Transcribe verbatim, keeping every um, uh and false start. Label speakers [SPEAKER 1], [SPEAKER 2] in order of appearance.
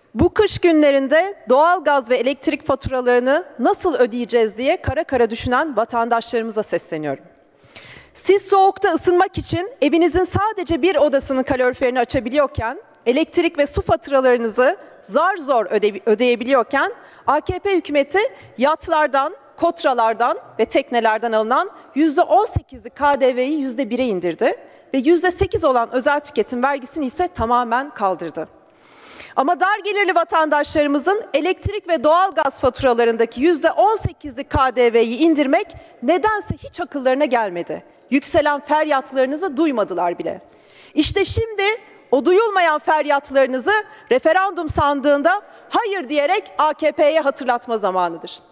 [SPEAKER 1] Bu kış günlerinde doğalgaz ve elektrik faturalarını nasıl ödeyeceğiz diye kara kara düşünen vatandaşlarımıza sesleniyorum. Siz soğukta ısınmak için evinizin sadece bir odasının kaloriferini açabiliyorken, elektrik ve su faturalarınızı zar zor öde ödeyebiliyorken, A K P hükümeti yatlardan, kotralardan ve teknelerden alınan yüzde on sekizlik K D V'yi yüzde bire indirdi ve yüzde sekiz olan özel tüketim vergisini ise tamamen kaldırdı. Ama dar gelirli vatandaşlarımızın elektrik ve doğalgaz faturalarındaki yüzde on sekizlik K D V'yi indirmek nedense hiç akıllarına gelmedi. Yükselen feryatlarınızı duymadılar bile. İşte şimdi o duyulmayan feryatlarınızı referandum sandığında hayır diyerek A K P'ye hatırlatma zamanıdır.